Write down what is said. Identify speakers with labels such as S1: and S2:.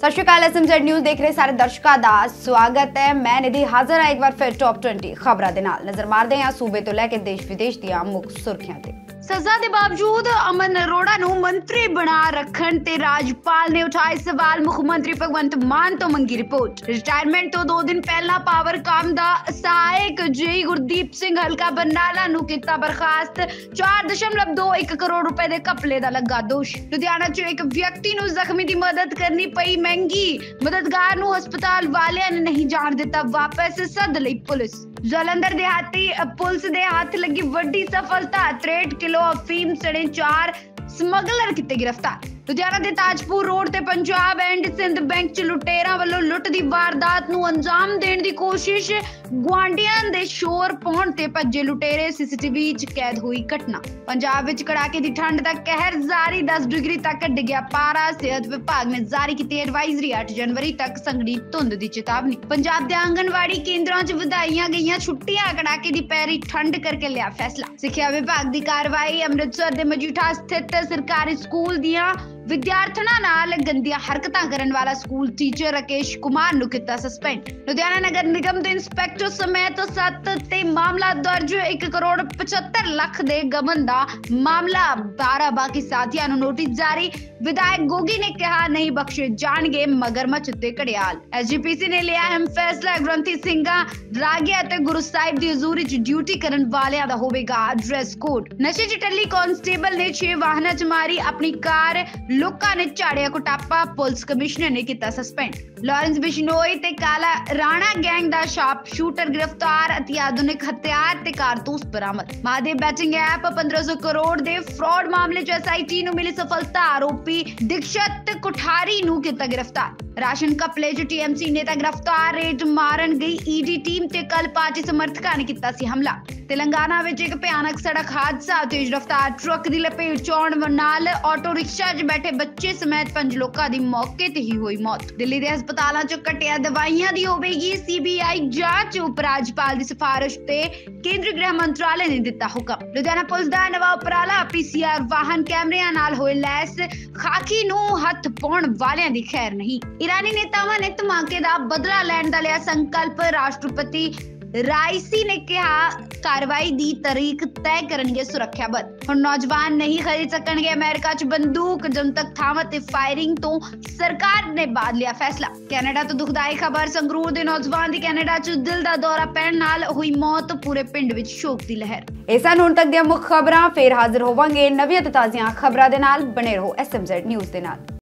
S1: सत श्री अकाल। SMZ news देख रहे सारे दर्शकों का स्वागत है। मैं निधि हाजिर हाँ एक बार फिर टॉप 20 खबरों के नाल नजर मारते हैं सूबे तो लैके देश विदेश ਦੀਆਂ ਮੁੱਖ ਸੁਰਖੀਆਂ ਤੇ। सजा के बावजूद अमन अरोड़ा ਨੂੰ मंत्री बना रखण ते राजपाल ने उठाए सवाल। मुख्यमंत्री भगवंत मान तो मंगी रिपोर्ट। रिटायरमेंट तो 2 दिन पहला पावर काम दा सहायक जेई गुरदीप सिंह हल्का बरनाला ਨੂੰ ਕੀਤਾ बर्खास्त। 4.21 करोड़ रुपए ਦੇ ਘਪਲੇ ਦਾ ਲੱਗਾ ਦੋਸ਼। ਲੁਧਿਆਣਾ 'ਚ ਇੱਕ ਵਿਅਕਤੀ ਨੂੰ ਜ਼ਖਮੀ ਦੀ ਮਦਦ ਕਰਨੀ ਪਈ ਮਹਿੰਗੀ। ਮਦਦਗਾਰ ਨੂੰ ਹਸਪਤਾਲ ਵਾਲਿਆਂ ਨੇ ਨਹੀਂ ਜਾਣ ਦਿੱਤਾ ਵਾਪਸ, ਸੱਦ ਲਈ ਪੁਲਿਸ। जलंधर देहाती पुलिस दे हाथ लगी वड्डी सफलता। 63 किलो अफीम सड़े 4 स्मगलर किते गिरफ्तार। लुधियाना दे ताजपुर रोड ते पंजाब एंड सिंध बैंक च लुटेरां वल्लों लुੱਟ दी वारदात नूं अंजाम देण दी कोशिश। गुआंढियां दे शोर पाउण ते भज्जे लुटेरे सीसीटीवी च कैद हुई घटना। पंजाब विच कड़ाके दी ठंड दा कहर जारी। 10 डिग्री तक डिग्या पारा। सेहत विभाग ने जारी की एडवाइजरी। 8 जनवरी तक संघनी धुंध दी चेतावनी। पंजाब दे आंगनवाड़ी केंद्रां च वधाईयां गईयां छुट्टियां। कड़ाके दी पैरी ठंड करके लिया फैसला। सिक्ख्या विभाग दी कार्रवाई। अमृतसर दे मजीठा स्थित सरकारी स्कूल दियां विद्यार्थियों नाल गंदियां हरकतां करन वाला स्कूल टीचर राकेश कुमार नूं कीता सस्पेंड। लुधियाना नगर निगम दे इंस्पैक्टर समेत 7 ते मामला दर्ज। 1 करोड़ 75 लाख दे गबन दा मामला। 12 बाकी साथियां नूं नोटिस जारी। विधायक गोगी ने कहा नहीं बख्शे जाणगे मगरमच्छ ते घड़ियाल। SGPC ने लिया अहम फैसला। ग्रंथी सिंघां रागिया ते गुरु साहिब दी हजूरी च ड्यूटी करन वालियां दा होवेगा ड्रेस कोड। नशे च टल्ली कांस्टेबल ने 6 वाहनां च मारी अपनी कार। लोकां ने झाड़िया कुटापा। पुलिस कमिश्नर ने किया सस्पेंड। लॉरेंस बिश्नोई ते काला राणा गैंग दा शार्प शूटर गिरफ्तार। अति आधुनिक हथियार ते कारतूस बरामद। महादेव बैटिंग ऐप 1500 करोड़ दे फ्रॉड मामले च SIT नूं मिली सफलता। आरोपी दीक्षित कुठारी नूं किया गिरफ्तार। राशन घपले च TMC नेता गिरफ्तार। रेड मारन गई ED टीम ते कल पार्टी समर्थकां ने किया सी हमला। तेलंगाना विच एक भयानक सड़क हादसा। तेज रफ्तार ट्रक दी लपेट च आउण नाल ऑटो रिक्शा च बैठे बच्चे समेत 5 लोकां दी मौके ते ही हुई मौत। दिल्ली दे हस्पतालां च कटिया दवाइयां दी होवेगी CBI जांच। उपराज्यपाल दी सिफारिश ते केंद्रीय गृह मंत्रालय ने दिता हुक्म। लुधियाना पुलिस दा नवा उपराला। PCR वाहन कैमरिਆਂ नाल होए लैस। खाकी नूं हत्थ पाउण वालियां दी खैर नहीं। ईरानी नेतावां ने धमाके दा बदला लैण दा लिया संकल्प। राष्ट्रपति राइसी ने कहा कार्रवाई दी तारीख तय करनगे सुरक्षा बल। हुण नौजवान नहीं खरीद सकणगे अमेरिका च बंदूक। जनतक थावां ते फायरिंग तो सरकार ने बाद लिया फैसला। कैनेडा तो दुखदाई खबर। संगरूर दे नौजवान दी कैनेडा च दिल दा दौरा पैण नाल हुई मौत। पूरे पिंड विच शोक दी लहर। ਇਹ ਸਨ ਹੁਣ ਤੱਕ ਦੀਆਂ ਮੁੱਖ ਖਬਰਾਂ। ਫੇਰ ਹਾਜ਼ਰ ਹੋਵਾਂਗੇ ਨਵੀਆਂ ਤੇ ਤਾਜ਼ੀਆਂ ਖਬਰਾਂ ਦੇ ਨਾਲ। ਬਣੇ ਰਹੋ SMZ ਨਿਊਜ਼ ਦੇ ਨਾਲ।